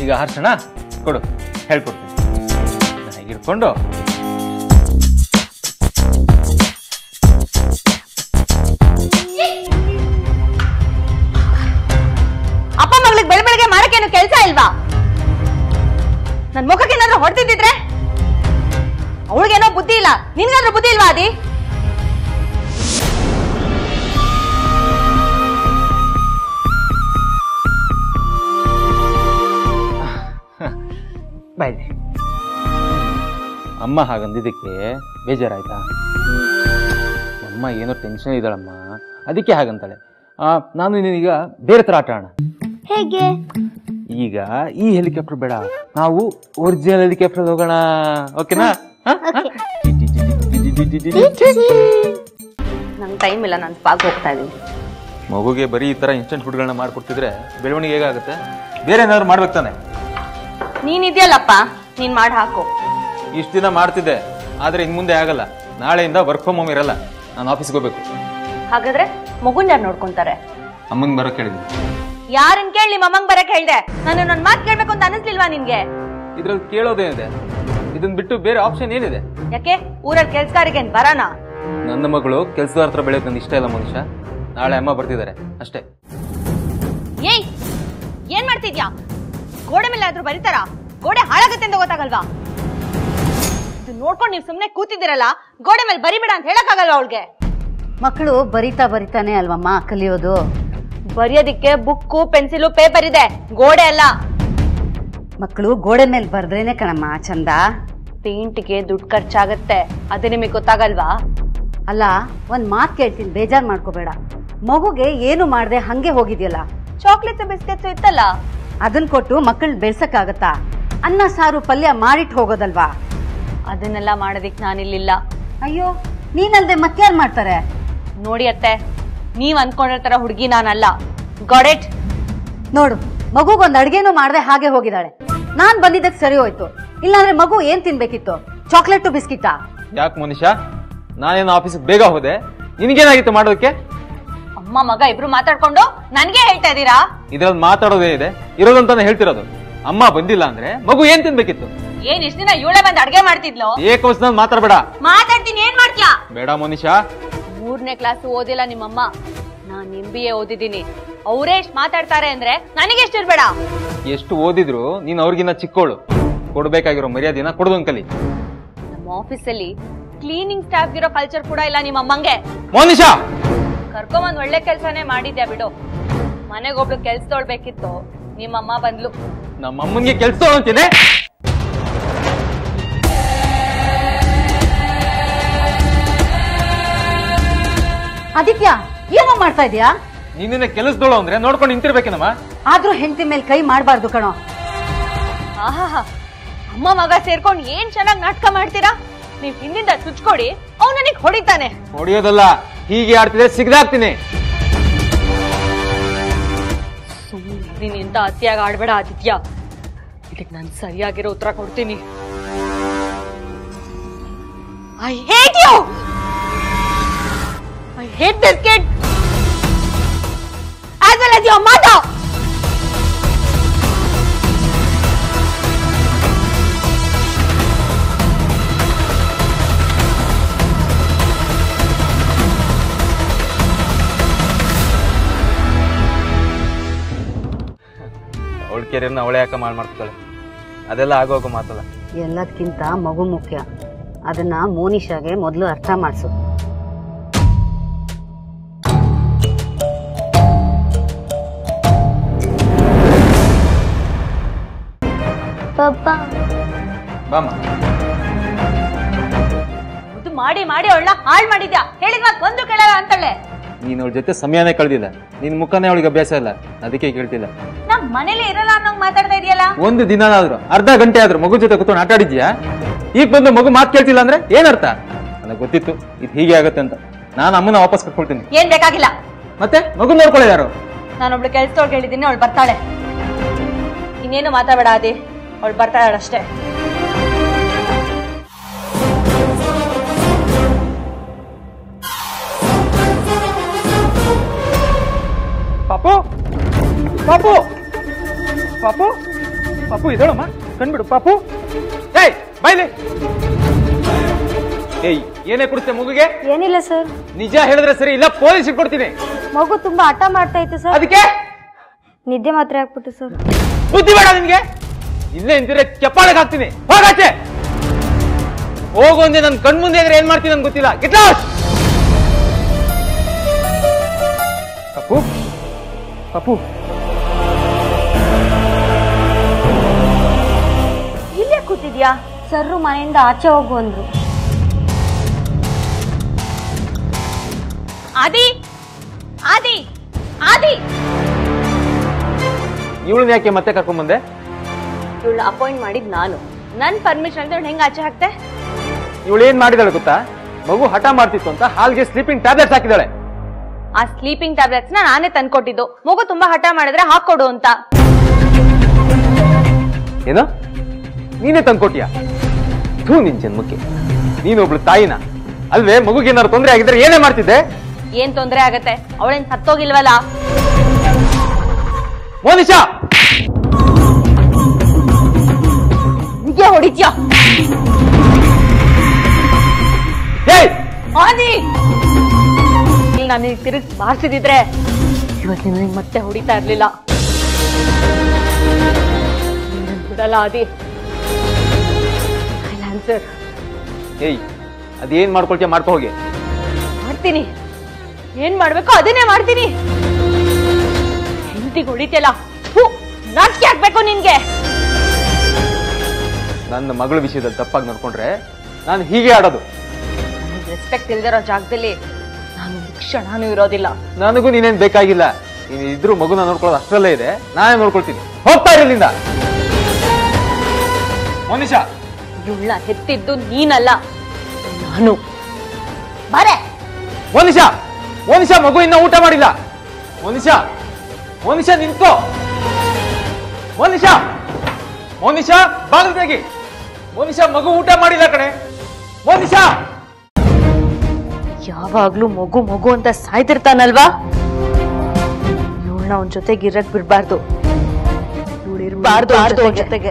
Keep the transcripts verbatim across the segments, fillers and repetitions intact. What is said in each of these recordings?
ಈಗ ಹರ್ಷಣ ಕೊಡು, ಹೇಳ್ಕೊಡ್ತೀನಿ. ಹೀಗಿಡ್ಕೊಂಡು ಅಪ್ಪ ಮಗಳಿಗೆ ಬೆಳ ಬೆಳಗ್ಗೆ ಮಾಡಕ್ಕೇನು ಕೆಲಸ ಇಲ್ವಾ? ನನ್ ಮುಖಕ್ಕೆ ಏನಾದ್ರೂ ಹೊಡೆದಿದ್ರೆ ಅವಳಿಗೇನೋ ಬುದ್ಧಿ ಇಲ್ಲ, ನಿನ್ಗಾದ್ರೂ ಬುದ್ಧಿ ಇಲ್ವಾ ಅದಿ? ಬಾಯ್. ಅಮ್ಮ ಹಾಗಂದಿದ್ದಕ್ಕೆ ಬೇಜಾರಾಯ್ತಾ? ಅಮ್ಮ ಏನೋ ಟೆನ್ಷನ್ ಇದ್ದಾಳಮ್ಮ, ಅದಕ್ಕೆ ಹಾಗಂತಾಳೆ. ನಾನು ನೀನೀಗ ಬೇರೆ ತರ ಆಟ ಆಡೋಣ. ಹೇಗೆ? ಈಗ ಈ ಹೆಲಿಕಾಪ್ಟರ್ ಬೇಡ, ನಾವು ಒರಿಜಿನಲ್ ಹೆಲಿಕಾಪ್ಟರ್ ಹೋಗೋಣ. ಓಕೆನಾ? ನಂಗೆ ಟೈಮ್ ಇಲ್ಲ, ನಾನು ಸ್ಪಾಗ್ ಹೋಗ್ತಾ ಇದ್ದೀನಿ. ಮಗುಗೆ ಬರೀ ಈ ತರ ಇನ್ಸ್ಟೆಂಟ್ ಫುಡ್ಗಳನ್ನ ಮಾಡ್ಕೊಡ್ತಿದ್ರೆ ಬೆಳವಣಿಗೆ ಹೇಗಾಗುತ್ತೆ? ಬೇರೆ ಏನಾದ್ರು ಮಾಡ್ಬೇಕು ತಾನೆ? ನೀನ್ ಇದೆಯಲ್ಲಪ್ಪ, ನೀನ್ ಮಾಡಿ ಹಾಕು. ಇಷ್ಟು ದಿನ ಮಾಡ್ತಿದ್ದೆ, ಆದ್ರೆ ಇನ್ ಮುಂದೆ ಆಗಲ್ಲ. ನಾಳೆಯಿಂದ ವರ್ಕ್ ಫ್ರಮ್ ಹೋಮ್ ಇರಲ್ಲ, ನಾನು ಆಫೀಸ್ಗೆ ಹೋಗ್ಬೇಕು. ಹಾಗಾದ್ರೆ ಮಗುನ್ ಯಾರು ನೋಡ್ಕೊಂತಾರೆ? ಅಮ್ಮಂಗ್ ಬರೋಕ್ ಹೇಳಿದ್ವಿ. ಯಾರನ್ ಕೇಳಿ ನಿಮ್ಮ ಅಮ್ಮಂಗ್ ಬರಕ್ ಹೇಳ್ದೆ? ನಾನು ನನ್ ಮಾತು ಕೇಳ್ಬೇಕು ಅಂತ ಅನಿಸ್ಲಿಲ್ವಾ ನಿನ್ಗೆ? ಇದ್ರಲ್ಲಿ ಕೇಳೋದೇನಿದೆ? ಇದನ್ ಬಿಟ್ಟು ಬೇರೆ ಆಪ್ಷನ್ ಏನಿದೆ? ಯಾಕೆ ಊರಲ್ಲಿ ಕೆಲ್ಸಗಾರಿಗೆ ಬರಾನ? ನನ್ನ ಮಗಳು ಕೆಲ್ಸದಾರ ಹತ್ರ ಬೆಳೆಯೋಕೆ ನನ್ ಇಷ್ಟ ಇಲ್ಲ ಮನುಷ್ಯ. ನಾಳೆ ಅಮ್ಮ ಬರ್ತಿದ್ದಾರೆ ಅಷ್ಟೇ. ಏಯ್, ಏನ್ ಮಾಡ್ತಿದ್ಯಾ? ಗೋಡೆ ಮೇಲೆ ಆದ್ರೂ ಬರೀತಾರ? ಗೋಡೆ ಹಾಳಾಗತ್ತೆ ಅಂತ ಗೊತ್ತಾಗಲ್ವಾ? ಇದು ನೋಡ್ಕೊಂಡು ನೀವು ಸುಮ್ನೆ ಕೂತಿದ್ದೀರಲ್ಲ, ಗೋಡೆ ಮೇಲೆ ಬರಿಬೇಡ ಅಂತ ಹೇಳಕ್ಕಾಗಲ್ವಾ ಅವಳಿಗೆ? ಮಕ್ಕಳು ಬರಿತಾ ಬರಿತಾನೆ ಅಲ್ವಮ್ಮ ಕಲಿಯೋದು. ಬರೆಯೋದಿಕ್ಕೆ ಬುಕ್ಕು ಪೆನ್ಸಿಲು ಪೇಪರ್ ಇದೆ, ಗೋಡೆ ಅಲ್ಲ. ಮಕ್ಕಳು ಗೋಡೆ ಮೇಲೆ ಬರ್ದ್ರೇನೆ ಕಣಮ್ಮ ಚಂದ. ಪೇಂಟ್ಗೆ ದುಡ್ಡು ಖರ್ಚಾಗತ್ತೆ, ಅದು ನಿಮಗೆ ಗೊತ್ತಾಗಲ್ವಾ? ಅಲ್ಲ, ಒಂದ್ ಮಾತ್ ಕೇಳ್ತೀನಿ, ಬೇಜಾರ್ ಮಾಡ್ಕೋಬೇಡ. ಮಗುಗೆ ಏನು ಮಾಡ್ದೆ ಹಂಗೆ ಹೋಗಿದ್ಯಲ್ಲ. ಚಾಕ್ಲೇಟ್ಸ್ ಬಿಸ್ಕೆಟ್ಸ್ ಇತ್ತಲ್ಲ, ಅದನ್ ಕೊಟ್ಟು ಮಕ್ಕಳನ್ನ ಬೆಳ್ಸಕ್ಕಾಗತ್ತಾ? ಅನ್ನ ಸಾರು ಪಲ್ಯ ಮಾಡಿಟ್ಟು ಹೋಗೋದಲ್ವಾ? ಅದನ್ನೆಲ್ಲ ಮಾಡೋದಿಕ್ ನಾನಿಲ್ಲಿಲ್ಲ. ಅಯ್ಯೋ, ನೀನಲ್ದೆ ಮತ್ಯಾರು ಮಾಡ್ತಾರೆ? ನೋಡಿ ಅತ್ತೆ, ನೀವ್ ಅನ್ಕೊಂಡಿರ್ತಾರ ಹುಡುಗಿ ನಾನಲ್ಲ. Got it? ನೋಡು, ಮಗುಗೊಂದ್ ಅಡ್ಗೆನೂ ಮಾಡ್ದೆ ಹಾಗೆ ಹೋಗಿದ್ದಾಳೆ. ನಾನ್ ಬಂದಿದ್ದಕ್ಕೆ ಸರಿ ಹೋಯ್ತು, ಇಲ್ಲಾಂದ್ರೆ ಮಗು ಏನ್ ತಿನ್ಬೇಕಿತ್ತು? ಚಾಕ್ಲೇಟು ಬಿಸ್ಕಿಟಾ? ಯಾಕೆ ಮನುಷ್ಯ, ನಾನೇನು ಆಫೀಸ್ ಬೇಗ ಹೋದೆ, ನಿನ್ಗೇನಾಗಿತ್ತು ಮಾಡೋದಕ್ಕೆ? ಅಮ್ಮ ಮಗ ಇಬ್ರು ಮಾತಾಡ್ಕೊಂಡು ನನ್ಗೆ ಹೇಳ್ತಾ ಇದೀರಾ? ಇದ್ರಲ್ಲಿ ಮಾತಾಡೋದೇನಿದೆ? ಇರೋದಂತಾನೆ ಹೇಳ್ತಿರೋದು. ಅಮ್ಮ ಬಂದಿಲ್ಲ ಅಂದ್ರೆ ಮಗು ಏನ್ ತಿನ್ಬೇಕಿತ್ತು? ಏನ್ ಇಷ್ಟ ದಿನ ಇವಳೆ ಬಂದ್ ಅಡ್ಗೆ ಮಾಡ್ತಿದ್ಲು? ಏಕವಚನ ಮಾತಾಡ್ಬೇಡ. ಮಾತಾಡ್ತೀನಿ, ಏನ್ ಮಾಡ್ತೀಯಾ? ಬೇಡ ಮನುಷ್ಯ. ಮೂರನೇ ಕ್ಲಾಸ್ ಓದಿಲ್ಲ ನಿಮ್ಮಮ್ಮ, ನಾನ್ ಎಂ ಬಿ ಎ ಓದಿದ್ದೀನಿ. ಅವರೇ ಎಷ್ಟ್ ಮಾತಾಡ್ತಾರೆ ಅಂದ್ರೆ ನನಗೆ ಎಷ್ಟು ಇರ್ಬೇಡ? ಎಷ್ಟು ಓದಿದ್ರು ನೀನ್ ಅವ್ರಿಗಿನ್ನ ಚಿಕ್ಕೋಳು. ಕೊಡ್ಬೇಕಾಗಿರೋ ಮರ್ಯಾದೆನ ಕೊಡೋದನ್ ಕಲಿ. ನಮ್ಮ ಆಫೀಸಲ್ಲಿ ಕ್ಲೀನಿಂಗ್ ಸ್ಟಾಫ್ ಇರೋ ಕಲ್ಚರ್ ಕೂಡ ಇಲ್ಲ ನಿಮ್ಮಮ್ಮಂಗೆ. ಮನುಷ್ಯ ಕರ್ಕೊಂಬಂದ್ ಒಳ್ಳೆ ಕೆಲ್ಸನೇ ಮಾಡಿದ್ಯಾ ಬಿಡು. ಮನೆಗೊಬ್ಳು ಕೆಲ್ಸ ತೊಳ್ಬೇಕಿತ್ತು, ನಿಮ್ಮಮ್ಮ ಬಂದ್ಲು. ನಮ್ಮಮ್ಮನ್ಗೆ ಕೆಲ್ಸ ಅಂತೀನಿ. ಆದಿತ್ಯ, ಏನೋ ಮಾಡ್ತಾ ಇದೀಯಾ? ನೀನಿನ್ನ ಕೆಲಸದೋಳು ಅಂದ್ರೆ ನೋಡ್ಕೊಂಡು ನಿಂತಿರ್ಬೇಕೇನಮ್ಮ. ಆದ್ರೂ ಹೆಂಡತಿ ಮೇಲೆ ಕೈ ಮಾಡಬಾರ್ದು ಕಣೋ. ಆಹಾ, ಅಮ್ಮ ಮಗ ಸೇರ್ಕೊಂಡು ಏನ್ ಚೆನ್ನಾಗಿ ನಾಟಕ ಮಾಡ್ತೀರಾ? ನೀವ್ ಹಿಂದಿಂದ ಚುಚ್ಕೊಡಿ, ಅವ್ ನನಗ್ ಹೊಡಿತಾನೆ. ಹೊಡಿಯೋದಲ್ಲ, ಹೀಗೆ ಆಡ್ತಿದ್ರೆ ಸಿಗದಾಗ್ತೀನಿ. ಸುಮ್ಮನೆ ಅಂತ ಅತಿಯಾಗಿ ಆಡ್ಬೇಡ ಆದಿತ್ಯ, ಇದಕ್ಕೆ ನಾನು ಸರಿಯಾಗಿರೋ ಉತ್ತರ ಕೊಡ್ತೀನಿ. I hate you. I hate this kid as well as your mother. ಅವಳ ಕೆರೆಯನ್ನ ಅವಳೆ ಯಾಕೆ ಮಾಡ್ ಮಾಡ್ತಾಳೆ? ಅದೆಲ್ಲ ಆಗೋಗೋ ಮಾತಲ್ಲ. ಎಲ್ಲದಕ್ಕಿಂತ ಮಗು ಮುಖ್ಯ. ಅದನ್ನ ಮೋನಿಶಾಗೆ ಮೊದಲು ಅರ್ಥ ಮಾಡಿಸು. ಇದು ಮಾಡಿ ಮಾಡಿ ಅವಳನ್ನ ಹಾಳು ಮಾಡಿದ್ಯಾ. ಹೇಳಿದ ಮಾತು ಒಂದು ಕೇಳಲ್ಲ ಅಂತಾಳೆ. ನೀನ್ ಅವಳ ಜೊತೆ ಸಮಯನೇ ಕಳೆದಿಲ್ಲ, ನಿನ್ ಮುಖನೇ ಅವಳಿಗೆ ಅಭ್ಯಾಸ ಇಲ್ಲ, ಅದಕ್ಕೆ ಕೇಳ್ತಿಲ್ಲ. ನಮ್ ಮನೇಲಿ ಇರಲ್ಲ ಅನ್ನೋಂಗ್ ಮಾತಾಡ್ತಾ ಇದೆಯಲ್ಲ. ಒಂದು ದಿನ ಆದ್ರೂ ಅರ್ಧ ಗಂಟೆ ಆದ್ರೂ ಮಗು ಜೊತೆ ಕೂತ್ಕೊಂಡು ಆಟ ಆಡಿದ್ಯಾ? ಈಗ ಬಂದು ಮಗು ಮಾತು ಕೇಳ್ತಿಲ್ಲ ಅಂದ್ರೆ ಏನರ್ಥ? ನನಗೆ ಗೊತ್ತಿತ್ತು ಇದು ಹೀಗೆ ಆಗತ್ತೆ ಅಂತ. ನಾನು ಅಮ್ಮನ ವಾಪಸ್ ಕರ್ಕೊಳ್ತೀನಿ. ಏನ್ ಬೇಕಾಗಿಲ್ಲ. ಮತ್ತೆ ಮಗು ನೋಡ್ಕೊಳ್ಳೋ ಯಾರು? ನಾನೊಬ್ಳು ಕೆಲ್ಸದೊಳಗೆ ಹೇಳಿದ್ದೀನಿ, ಅವಳು ಬರ್ತಾಳೆ. ಇನ್ನೇನು ಮಾತಾಡಬೇಡ ಅದೇ, ಅವಳು ಬರ್ತಾಳಷ್ಟೇ. ಪಾಪು ಪಾಪು ಪಾಪು ಪಾಪು ಇದಳಮ್ಮ ಕಣ್ಬಿಡು ಪಾಪು. ಏಯ್ ಬೈಲೆ. ಏಯ್ ಏನೇ ಕೊಡುತ್ತೆ ಮಗುಗೆ? ಏನಿಲ್ಲ ಸರ್. ನಿಜ ಹೇಳಿದ್ರೆ ಸರಿ, ಇಲ್ಲ ಪೊಲೀಸ್ ಕೊಡ್ತೀನಿ. ಮಗು ತುಂಬಾ ಹಠ ಮಾಡ್ತಾ ಇತ್ತು ಸರ್. ಅದಕ್ಕೆ ನಿದ್ದೆ ಮಾತ್ರ ಹಾಕ್ಬಿಟ್ಟು ಸರ್. ಬುದ್ಧಿ ಬೇಡ ನಿನ್ಗೆ? ಇಲ್ಲೇ ನಿಂತಿದ್ರೆ ಚಪ್ಪಾಳಕ್ಕೆ ಹಾಕ್ತೀನಿ. ಹೋಗಾಚೆ ಹೋಗು ಅಂದೆ. ನನ್ ಕಣ್ ಮುಂದೆ ಇದ್ರೆ ಏನ್ ಮಾಡ್ತೀನಿ ನನ್ಗೆ ಗೊತ್ತಿಲ್ಲ. Get lost. ಪಪ್ಪು ಪಪ್ಪು ಇಲ್ಲೇ ಕೂತಿದ್ಯಾ? ಸರ್ರು ಮನೆಯಿಂದ ಆಚೆ ಹೋಗು ಅಂದ್ರು. ಆದಿ ಆದಿ ಆದಿ ಇವಳನ್ನ ಯಾಕೆ ಮತ್ತೆ ಕರ್ಕೊಂಡ್ ಬಂದೆ? ಇವಳು ಅಪಾಯಿಂಟ್ ಮಾಡಿದ್ ನಾನು. ನನ್ ಪರ್ಮಿಷನ್ ಅಂತ ಹೆಂಗ್ ಆಚೆ ಹಾಕ್ತೆ? ಇವಳು ಏನ್ ಮಾಡಿದಾಳೆ ಗೊತ್ತಾ? ಮಗು ಹಠ ಮಾಡ್ತಿತ್ತು ಅಂತ ಹಾಲ್ಗೆ ಸ್ಲೀಪಿಂಗ್ ಟ್ಯಾಬ್ಲೆಟ್ಸ್ ಹಾಕಿದಾಳೆ. ಆ ಸ್ಲೀಪಿಂಗ್ ಟ್ಯಾಬ್ಲೆಟ್ಸ್ ನ ನಾನೇ ತಂದ್ಕೊಟ್ಟಿದ್ದು. ಮಗು ತುಂಬಾ ಹಠ ಮಾಡಿದ್ರೆ ಹಾಕೊಡು ಅಂತ. ಏನು ನೀನೇ ತಂದ್ಕೊಟ್ಟಿಯಾ? ಥೂ ನಿನ್ ಜನ್ಮಕ್ಕೆ. ನೀನೊಬ್ಳು ತಾಯಿನ ಅಲ್ವೇ? ಮಗುಗೆ ಏನಾದ್ರು ತೊಂದರೆ ಆಗಿದ್ರೆ ಏನೇ ಮಾಡ್ತಿದ್ದೆ? ಏನ್ ತೊಂದರೆ ಆಗತ್ತೆ? ಅವಳೇನ್ ಸತ್ತೋಗಿಲ್ವಲ್ಲ. ಮೋನಿಶಾ ನಿಜ ಹೊಡಿತ್ಯಾ? ಏಯ್ ಆದಿ ಇಲ್ಲಿ ನಾನು ತಿರುಗಿ ಬಾರಿಸಿದಿದ್ರೆ ಇವತ್ತು ನಿಮಗೆ ಮತ್ತೆ ಹೊಡಿತಾ ಇರ್ಲಿಲ್ಲ. ಬಿಡಲ್ಲ ಆದಿ. ಆನ್ಸರ್ ಏಯ್ ಅದೇನ್ ಮಾಡ್ಕೊಳ್ತೀಯ ಮಾಡ್ಕೊ ಹೋಗಿ. ಮಾಡ್ತೀನಿ. ಏನ್ ಮಾಡ್ಬೇಕು ಅದನ್ನೇ ಮಾಡ್ತೀನಿ. ಹೆಂಡತಿಗೆ ಹೊಡಿತಿಯಲ್ಲ, ನಾಚಿಕೆ ಆಗ್ಬೇಕು ನಿನ್ಗೆ. ನನ್ನ ಮಗಳ ವಿಷಯದಲ್ಲಿ ತಪ್ಪಾಗಿ ನಡ್ಕೊಂಡ್ರೆ ನಾನು ಹೀಗೆ ಆಡೋದು. ರೆಸ್ಪೆಕ್ಟ್ ಇಲ್ದಿರೋ ಜಾಗದಲ್ಲಿ ನಾನು ಕ್ಷಣನೂ ಇರೋದಿಲ್ಲ. ನನಗೂ ನೀನೇನ್ ಬೇಕಾಗಿಲ್ಲ. ನೀನ್ ಇದ್ರು ಮಗುನ ನೋಡ್ಕೊಳ್ಳೋದು ಅಷ್ಟರಲ್ಲೇ ಇದೆ. ನಾನೇ ನೋಡ್ಕೊಳ್ತೀನಿ. ಹೋಗ್ತಾ ಇರಲಿಲ್ಲ. ಮೋನಿಶಾ ಇವಳ ಹೆತ್ತಿದ್ದು ನೀನಲ್ಲ, ನಾನು. ಬಾರೆ ಮೋನಿಶಾ ಮೋನಿಶಾ ಮಗು ಇನ್ನ ಊಟ ಮಾಡಿಲ್ಲ. ಮೋನಿಶಾ ಮೋನಿಶಾ ನಿಂತ್ಕೋ. ಮೋನಿಶಾ ಮೋನಿಶಾ ಬಾಗಿಲು ತೆಗಿ. ಮೋನಿಶಾ ಮಗು ಊಟ ಮಾಡಿಲ್ಲ ಕಣೆ. ಮೋನಿಶಾ ಯಾವಾಗ್ಲೂ ಮಗು ಮಗು ಅಂತ ಸಾಯ್ತಿರ್ತಾನಲ್ವಾ? ಇವಳನ್ನ ಅವನ ಜೊತೆಗೆ ಇರಕ್ ಬಿಡ್ಬಾರ್ದು. ಇವಳು ಇರ್ಬಾರ್ದು ಅವನ ಜೊತೆಗೆ.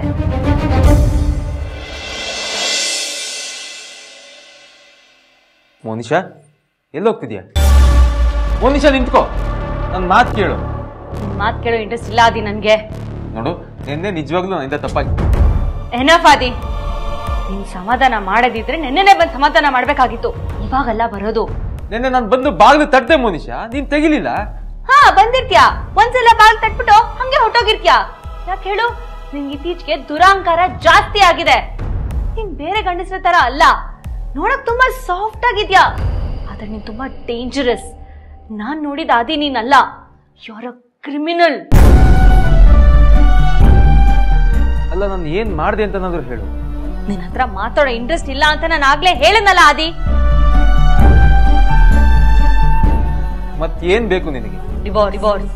ಮೋನಿಶಾ ಎಲ್ಲೋಗ್ತಿದ್ಯಾ? ಮೋನಿಶಾ ನಿಂತ್ಕೋ. ನನ್ ಮಾತು ಕೇಳು. ಮಾತ್ ಕೇಳೋ ಇಂಟ್ರೆಸ್ಟ್ ಇಲ್ಲ ಆದಿ ನನ್ಗೆ. ನೋಡು ನಿನ್ನೆ ನಿಜವಾಗ್ಲೂ ನನ್ನಿಂದ ತಪ್ಪಾಗಿ. ಎನಫ್ ಆದಿ. ನೀನ್ ಸಮಾಧಾನ ಮಾಡದಿದ್ರೆ ನೆನ್ನೆನೆ ಬಂದು ಸಮಾಧಾನ ಮಾಡ್ಬೇಕಾಗಿತ್ತು. ಇವಾಗಲ್ಲ ಬರೋದು. ನಿನ್ನೆ ನಾನು ಬಂದು ಬಾಗಿಲು ತಟ್ಟೆ ಮೋನಿಶಾ, ನೀನ್ ತೆಗಿಲಿಲ್ಲ. ಹಾ ಬಂದಿರ್ತ್ಯಾ. ಒಂದ್ಸಲ ಬಾಗಿಲು ತಟ್ಬಿಟ್ಟು ಹಂಗೆ ಹೊಟ್ಟೋಗಿರ್ತ್ಯಾ. ಯಾಕೆ ಹೇಳು? ನಿಂಗೆ ಇತ್ತೀಚೆಗೆ ದುರಾಂಕಾರ ಜಾಸ್ತಿ ಆಗಿದೆ. ನೀನ್ ಬೇರೆ ಗಂಡಸ್ರ ತರ ಅಲ್ಲ. ನೋಡಕ್ ತುಂಬಾ ಸಾಫ್ಟ್ ಆಗಿದ್ಯಾ, ಆದ್ರೆ ನೀನ್ ತುಂಬಾ ಡೇಂಜರಸ್. ನಾನ್ ನೋಡಿದ ಆದಿ ನೀನಲ್ಲ. You are a criminal. ಅಲ್ಲ ನಾನು ಏನ್ ಮಾಡ್ದೆ ಅಂತ ನಾದ್ರು ಹೇಳು. ನಿನ್ನ ಹತ್ರ ಮಾತಾಡೋ ಇಂಟ್ರೆಸ್ಟ್ ಇಲ್ಲ ಅಂತ ನಾನು ಆಗ್ಲೇ ಹೇಳನಲ್ಲ ಆದಿ. ಮತ್ತೇನ್ ಬೇಕು ನಿನಗೆ? Divorce divorce.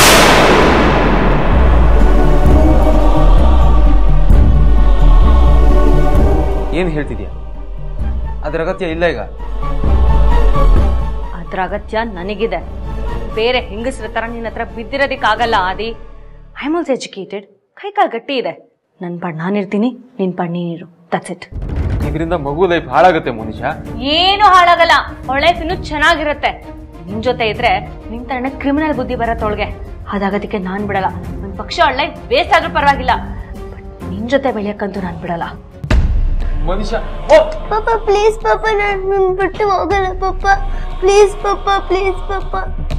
ಏನ್ ಹೇಳ್ತಿದ್ಯಾ? ಅದ್ರ ಅಗತ್ಯ ಇಲ್ಲ ಈಗ. ಅದ್ರ ಅಗತ್ಯ ನನಗಿದೆ. ಬೇರೆ ಹೆಂಗಸ್ರ ತರ ನಿನ್ನ ಹತ್ರ ಬಿದ್ದಿರೋದಿಕ್ಕಾಗಲ್ಲ Aadi. I am also educated. ಕೈ ಕಾಲು ಗಟ್ಟಿ ಇದೆ. ನನ್ ಪಾಡ್ ನಾನಿರ್ತೀನಿ, ನಿನ್ ಪಾಡ್ ನೀನಿರು. That's it. ಇದರಿಂದ ಮಗು ಲೈಫ್ ಹಾಳಾಗುತ್ತೆ ಮೋನಿಶಾ. ಏನು ಹಾಳಾಗಲ್ಲ. ಅವಳ ಲೈಫ್ ಇನ್ನು ಚೆನ್ನಾಗಿರುತ್ತೆ. ನಿನ್ ಜೊತೆ ಇದ್ರೆ ನಿನ್ ತರನ ಕ್ರಿಮಿನಲ್ ಬುದ್ಧಿ ಬರತ್ತೊಳಗೆ. ಅದಾಗೋದಕ್ಕೆ ನಾನ್ ಬಿಡಲ್ಲ. ಒಂದ್ ಪಕ್ಷ ಅವಳ ಲೈಫ್ ವೇಸ್ಟ್ ಆದ್ರೂ ಪರವಾಗಿಲ್ಲ, ಬಟ್ ನಿನ್ ಜೊತೆ ಬೆಳೆಯಕ್ಕಂತೂ ನಾನ್ ಬಿಡಲ್ಲ. ಮೋನಿಶಾ ಪಾಪ ಪ್ಲೀಸ್ ಪಾಪ, ನಾನು ಬಿಟ್ಟು ಹೋಗಲ್ಲ ಪಾಪ. ಪ್ಲೀಸ್ ಪಾಪ, ಪ್ಲೀಸ್ ಪಾಪ.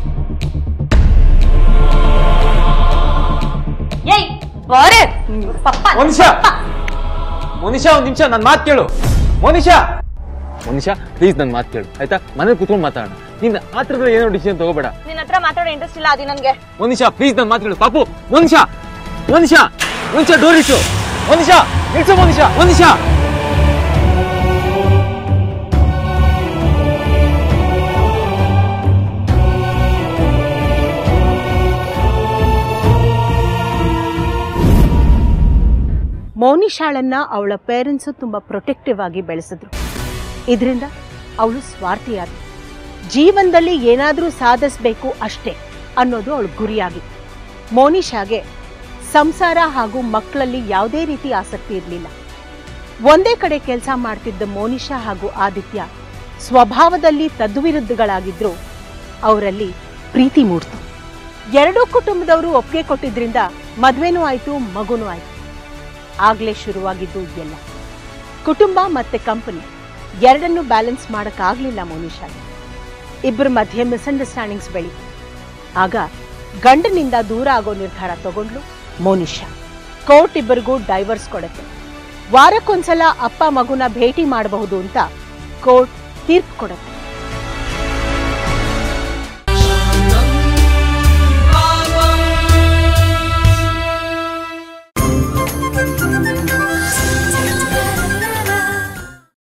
ಏಯ್ ಬಾರೆ ಪಪ್ಪ. ಮೋನಿಶಾ ಮೋನಿಶಾ ಒಂದ್ ನಿಮಿಷ ನನ್ ಮಾತು ಕೇಳು. ಮೋನಿಶಾ ಮೋನಿಶಾ ಪ್ಲೀಸ್ ನನ್ ಮಾತು ಕೇಳು ಆಯ್ತಾ? ಮನೇಲಿ ಕುತ್ಕೊಂಡು ಮಾತಾಡೋಣ. ನೀನ್ ಆತ್ರದಲ್ಲಿ ಏನೋ ಡಿಸಿಷನ್ ತಗೋಬೇಡ. ನಿನ್ನ ಹತ್ರ ಮಾತಾಡೋ ಇಂಟ್ರೆಸ್ಟ್ ಇಲ್ಲ ಆದಿ ನನ್ಗೆ. ಮೋನಿಶಾ ಪ್ಲೀಸ್ ನನ್ ಮಾತು ಕೇಳು. ಪಾಪು ಮೋನಿಶಾ ಮೋನಿಶಾ ಮೋನಿಶಾ ಡೋರ್ ಇಟ್ಟು. ಮೋನಿಶಾ ನಿಲ್ಸು. ಮೋನಿಶಾ ಮೋನಿಶಾ ಮೋನಿಶಾಳನ್ನ ಅವಳ ಪೇರೆಂಟ್ಸು ತುಂಬ ಪ್ರೊಟೆಕ್ಟಿವ್ ಆಗಿ ಬೆಳೆಸಿದ್ರು. ಇದರಿಂದ ಅವಳು ಸ್ವಾರ್ಥಿಯಾಗಿ ಜೀವನದಲ್ಲಿ ಏನಾದರೂ ಸಾಧಿಸಬೇಕು ಅಷ್ಟೇ ಅನ್ನೋದು ಅವಳ ಗುರಿಯಾಗಿತ್ತು. ಮೋನಿಶಾಗೆ ಸಂಸಾರ ಹಾಗೂ ಮಕ್ಕಳಲ್ಲಿ ಯಾವುದೇ ರೀತಿ ಆಸಕ್ತಿ ಇರಲಿಲ್ಲ. ಒಂದೇ ಕಡೆ ಕೆಲಸ ಮಾಡ್ತಿದ್ದ ಮೋನಿಶಾ ಹಾಗೂ ಆದಿತ್ಯ ಸ್ವಭಾವದಲ್ಲಿ ತದ್ವಿರುದ್ಧಗಳಾಗಿದ್ರು ಅವರಲ್ಲಿ ಪ್ರೀತಿ ಮೂಡ್ತು. ಎರಡೂ ಕುಟುಂಬದವರು ಒಪ್ಪಿಗೆ ಕೊಟ್ಟಿದ್ರಿಂದ ಮದ್ವೆನೂ ಆಯ್ತು, ಮಗುನೂ ಆಯ್ತು. ಆಗ್ಲೇ ಶುರುವಾಗಿದ್ದು ಎಲ್ಲ. ಕುಟುಂಬ ಮತ್ತೆ ಕಂಪನಿ ಎರಡನ್ನೂ ಬ್ಯಾಲೆನ್ಸ್ ಮಾಡಕ್ಕಾಗ್ಲಿಲ್ಲ ಮೋನಿಶಾಗೆ. ಇಬ್ಬರ ಮಧ್ಯೆ ಮಿಸ್ಅಂಡರ್ಸ್ಟ್ಯಾಂಡಿಂಗ್ಸ್ ಬೆಳೀತು. ಆಗ ಗಂಡನಿಂದ ದೂರ ಆಗೋ ನಿರ್ಧಾರ ತಗೊಂಡ್ಲು ಮೋನಿಶಾ. ಕೋರ್ಟ್ ಇಬ್ಬರಿಗೂ ಡೈವರ್ಸ್ ಕೊಡುತ್ತೆ. ವಾರಕ್ಕೊಂದ್ಸಲ ಅಪ್ಪ ಮಗುನ ಭೇಟಿ ಮಾಡಬಹುದು ಅಂತ ಕೋರ್ಟ್ ತೀರ್ಪು ಕೊಡುತ್ತೆ.